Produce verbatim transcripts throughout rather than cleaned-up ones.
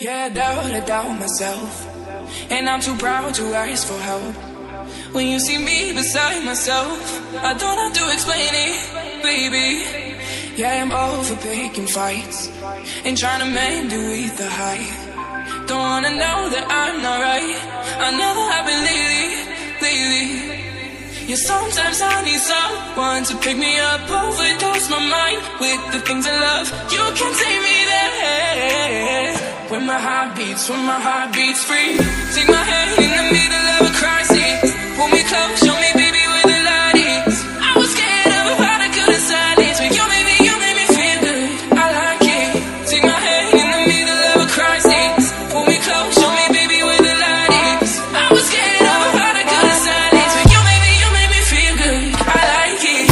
Yeah, I doubt, I doubt myself, and I'm too proud to ask for help. When you see me beside myself, I don't have to explain it, baby. Yeah, I'm over picking fights and trying to mend it with the height. Don't wanna know that I'm not right. I never have been lately, lately. Yeah, sometimes I need someone to pick me up, overdose my mind with the things I love. You can take me there. When my heart beats, when my heart beats free. Take my hand in the middle of a crisis. Pull me close, show me baby where the light is. I was scared of how I couldn't silence, but you made me, you made me feel good. I like it. Take my hand in the middle of a crisis. Pull me close, show me baby where the light is. I was scared of how I couldn't silence, but you made me, you made me feel good. I like it.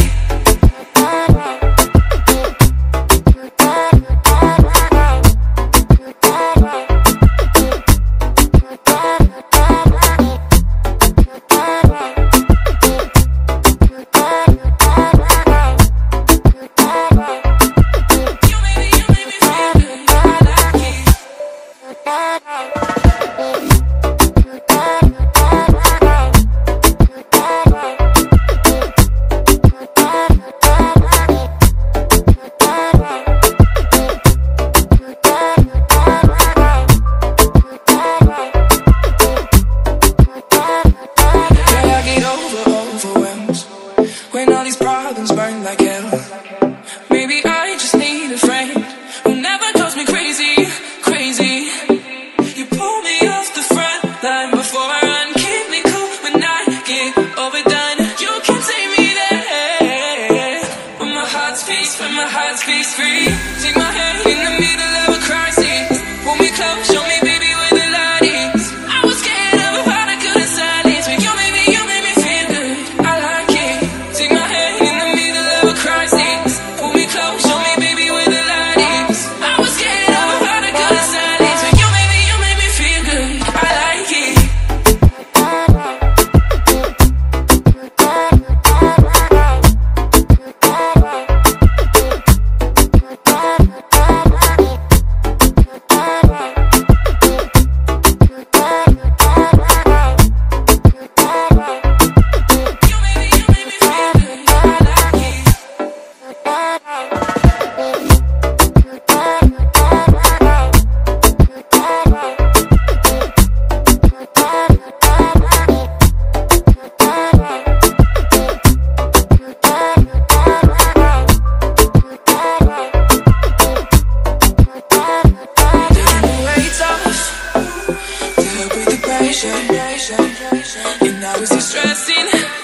When all these problems burn like hell, maybe I just need a friend who never calls me crazy, crazy. You pull me off the front line before I run, keep me cool when I get overdone. You can take me there. When my heart speaks, when my heart speaks free. Take my hand in the middle of a crisis. Pull me close, show me baby where the light is. I was scared of how I couldn't silence, but you made me, you made me feel good. I like it. Take my hand in the middle of a crisis. Pull me close, show me baby where the light is. I was scared of how I couldn't silence, but you made me, you made me feel good. I like it. And now it's distressing.